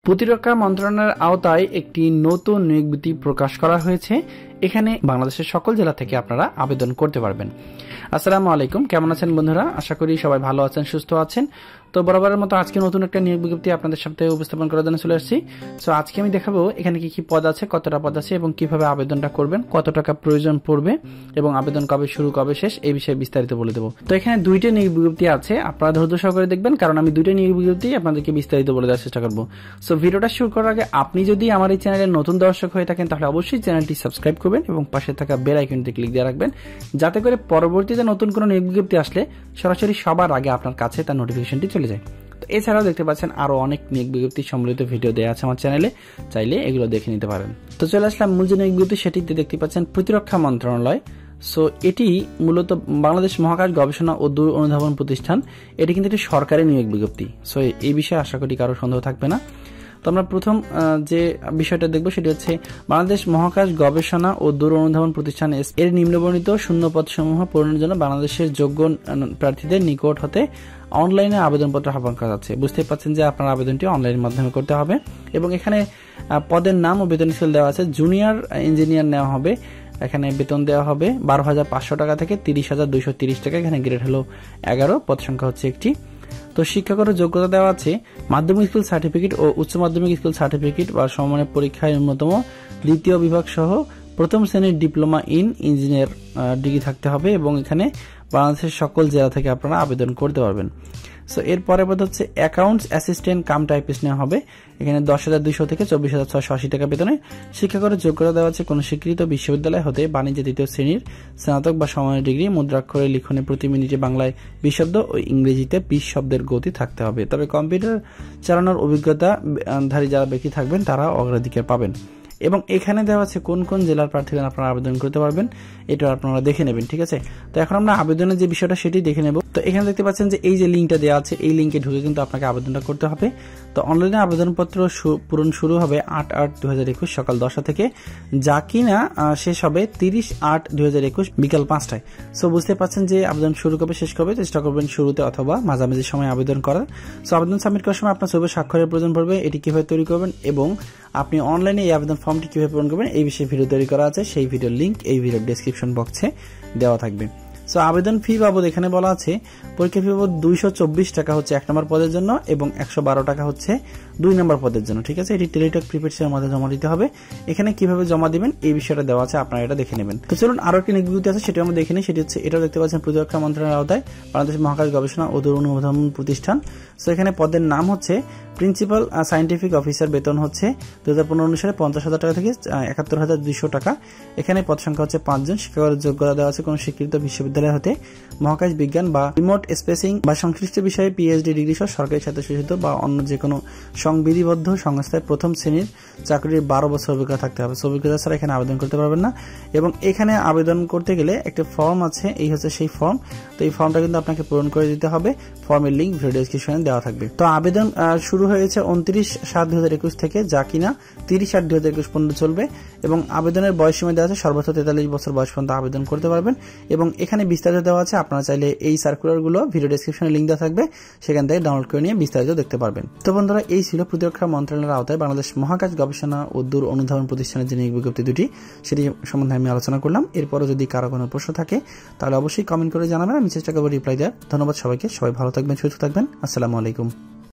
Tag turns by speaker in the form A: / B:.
A: প্রতিরক্ষা মন্ত্রণালয়ের আওতায় একটি নতুন নিয়োগ বিজ্ঞপ্তি প্রকাশ করা হয়েছে। এখানে বাংলাদেশের সকল জেলা থেকে আপনারা আবেদন করতে পারবেন। আসসালামু আলাইকুম, কেমন আছেন বন্ধুরা? আশা করি সবাই ভালো আছেন, সুস্থ আছেন। তো বরাবরের মতো আজকে নতুন একটা নিয়োগ বিজ্ঞপ্তি আপনাদের সাথে উপস্থাপন করার জন্য চলে আসছি। সো আজকে আমি দেখাবো এখানে কি কি পদ আছে, কতটা পদ আছে এবং কিভাবে আবেদনটা করবেন, কত টাকা প্রয়োজন পড়বে এবং আবেদন কবে শুরু কবে শেষ এই বিষয়ে বিস্তারিত বলে দেবো। তো এখানে দুইটা নিয়োগ বিজ্ঞপ্তি আছে, আপনারা ধৈর্য সহকারে দেখবেন কারণ আমি দুইটা নিয়োগ বিজ্ঞপ্তি আপনাদেরকে বিস্তারিত বলে দেওয়ার চেষ্টা করবো। সো ভিডিওটা শুরু করার আগে আপনি যদি আমার এই চ্যানেলের নতুন দর্শক হয়ে থাকেন তাহলে অবশ্যই চ্যানেলটি সাবস্ক্রাইব করবেন এবং পাশে থাকা বেল আইকনটি ক্লিক দিয়ে রাখবেন, যাতে করে পরবর্তীতে নতুন কোনো নিয়োগ বিজ্ঞপ্তি আসলে সরাসরি সবার আগে আপনার কাছে তার নোটিফিকেশনটি চলে যায়। তো এছাড়াও দেখতে পাচ্ছেন আরো অনেক নিয়োগ বিজ্ঞপ্তি সম্বলিত ভিডিও দেওয়া আছে আমার চ্যানেলে, চাইলে এগুলো দেখে নিতে পারেন। তো চলে আসলাম মূল যে নিয়োগ বিজ্ঞপ্তি, সেটিতে দেখতে পাচ্ছেন প্রতিরক্ষা মন্ত্রণালয়। সো এটি মূলত বাংলাদেশ মহাকাশ গবেষণা ও দূর অনুধাবন প্রতিষ্ঠান। এটি কিন্তু একটি সরকারি নিয়োগ বিজ্ঞপ্তি। সো এই বিষয়ে আশা করি কারো সন্দেহ থাকবে না। তো আমরা প্রথম যে বিষয়টা দেখবো সেটি হচ্ছে বাংলাদেশ মহাকাশ গবেষণা ও দূর অনুধাবন প্রতিষ্ঠান এর নিম্নবর্ণিত শূন্য পদসমূহ পূরণের জন্য বাংলাদেশের যোগ্য প্রার্থীদের নিকট হতে অনলাইনে আবেদনপত্র আহ্বান করা যাচ্ছে। বুঝতে পারছেন যে আপনার আবেদনটি অনলাইনের মাধ্যমে করতে হবে এবং এখানে পদের নাম ও বেতন স্কেল দেওয়া আছে। জুনিয়র ইঞ্জিনিয়ার নেওয়া হবে, এখানে বেতন দেওয়া হবে 12,500 টাকা থেকে 30,230 টাকা। এখানে গ্রেড হলো 11, পদ সংখ্যা হচ্ছে একটি। তো শিক্ষাগত যোগ্যতা দেওয়া আছে মাধ্যমিক স্কুল সার্টিফিকেট ও উচ্চ মাধ্যমিক স্কুল সার্টিফিকেট বা সমমানের পরীক্ষায় ন্যূনতম দ্বিতীয় বিভাগ সহ প্রথম শ্রেণীর ডিপ্লোমা ইন ইঞ্জিনিয়ার ডিগ্রি থাকতে হবে এবং এখানে বাংলাদেশের সকল জেলা থেকে আপনারা আবেদন করতে পারবেন। সো এর পরে পদ হচ্ছে অ্যাকাউন্টস অ্যাসিস্ট্যান্ট কাম টাইপিস্ট নেওয়া হবে, এখানে 10,200 থেকে 24,680 টাকা বেতনে। শিক্ষাগত যোগ্যতা দেওয়া আছে কোন স্বীকৃত বিশ্ববিদ্যালয় হতে বাণিজ্য দ্বিতীয় শ্রেণীর স্নাতক বা সমমানের ডিগ্রি, মুদ্রাক্ষরে লিখনে প্রতি মিনিটে বাংলায় 20 শব্দ ও ইংরেজিতে 20 শব্দের গতি থাকতে হবে। তবে কম্পিউটার চালানোর অভিজ্ঞতা ধারী যারা ব্যক্তি থাকবেন তারা অগ্রাধিকার পাবেন। এবং এখানে দেওয়া আছে কোন কোন জেলার প্রার্থীরা আপনারা আবেদন করতে পারবেন, এটা আপনারা দেখে নেবেন। ঠিক আছে, তো এখন আমরা আবেদনের যে বিষয়টা সেটি দেখে নেব। তো এখানে দেখতে পাচ্ছেন যে এই যে লিঙ্কটা দেওয়া আছে, এই লিঙ্কে ঢুকে কিন্তু আপনাকে আবেদনটা করতে হবে। তো অনলাইনে আবেদনপত্র পূরণ শুরু হবে 8/8/2021 সকাল 10টা থেকে, যা কিনা শেষ হবে 30/8/2021 বিকাল 5টায়। সো বুঝতে পারছেন যে আবেদন শুরু কবে শেষ কবে, চেষ্টা করবেন শুরুতে অথবা মাঝামাঝি সময় আবেদন করার। সো আবেদন সাবমিট করার সময় আপনার ছবি স্বাক্ষরের প্রয়োজন পড়বে, এটি কিভাবে তৈরি করবেন এবং আপনি অনলাইনে এই আবেদন ফর্মটি কিভাবে পূরণ করবেন এই বিষয়ে ভিডিও তৈরি করা আছে, সেই ভিডিওর লিঙ্ক এই ভিডিওর ডেসক্রিপশন বক্সে দেওয়া থাকবে। সো আবেদন ফি বাবদ এখানে বলা আছে পরীক্ষা ফি বাবদ 224 টাকা হচ্ছে 1 নম্বর পদের জন্য এবং 112 টাকা হচ্ছে 2 নম্বর পদের জন্য। ঠিক আছে, এটি টেলিটক প্রিপেড সেবার মধ্যে জমা দিতে হবে। এখানে কিভাবে জমা দিবেন এই বিষয়টা দেওয়া আছে, আপনারা এটা দেখে নেবেন। তো চলুন আরো একটি নিয়োগ বিজ্ঞপ্তি আছে সেটি আমরা দেখে নিই। সেটি হচ্ছে, এটাও দেখতে পাচ্ছেন প্রতিরক্ষা মন্ত্রণালয়ের আওতায় বাংলাদেশ মহাকাশ গবেষণা ও দূর অনুধাবন প্রতিষ্ঠান। সো এখানে পদের নাম হচ্ছে প্রিন্সিপাল সায়েন্টিফিক অফিসার, বেতন হচ্ছে 2015 অনুসারে 50,000 টাকা থেকে 71,200 টাকা। এখানে পদ সংখ্যা হচ্ছে 5 জন। শিক্ষাগত যোগ্যতা দেওয়া আছে কোন স্বীকৃত বিশ্ববিদ্যালয় হতে মহাকাশ বিজ্ঞান বা রিমোট স্পেসিং বা সংশ্লিষ্ট বিষয়ে পিএইচডি ডিগ্রি সহ সরকারি স্বায়ত্তশাসিত বা অন্য যে কোনো সংবিধিবদ্ধ সংস্থায় প্রথম শ্রেণীর চাকরির 12 বছর অভিজ্ঞতা থাকতে হবে। অভিজ্ঞতা ছাড়া এখানে আবেদন করতে পারবেন না। এবং এখানে আবেদন করতে গেলে একটা ফর্ম আছে, এই হচ্ছে সেই ফর্ম। তো এই ফর্মটা কিন্তু আপনাকে পূরণ করে দিতে হবে, ফর্মের লিঙ্ক ভিডিও ডেসক্রিপশনে দেওয়া থাকবে। তো আবেদন শুরু হয়েছে 29/7/2021 থেকে, যা কিনা 30/8/2021 পর্যন্ত চলবে এবং আবেদনের বয়সসীমা দেওয়া আছে সর্বোচ্চ 43 বছর বয়স পর্যন্ত আবেদন করতে পারবেন। এবং এখানে বিস্তারিত দেওয়া আছে, আপনারা চাইলে এই সার্কুলারগুলো ভিডিও ডেসক্রিপশনে লিঙ্ক দেওয়া থাকবে, সেখান থেকে ডাউনলোড করে নিয়ে বিস্তারিত দেখতে পারবেন। তো বন্ধুরা, এই ছিল প্রতিরক্ষা মন্ত্রণালয়ের আওতায় বাংলাদেশ মহাকাশ গবেষণা ও দূর অনুধাবন প্রতিষ্ঠানের যে নিয়োগ বিজ্ঞপ্তি দুটি, সেটি সম্বন্ধে আমি আলোচনা করলাম। এরপরও যদি কারো কোনো প্রশ্ন থাকে তাহলে অবশ্যই কমেন্ট করে জানাবেন, আমি চেষ্টা করবো রিপ্লাই দেওয়ার। ধন্যবাদ সবাইকে, সবাই ভালো থাকবেন, সুস্থ থাকবেন। আসসালামু আলাইকুম।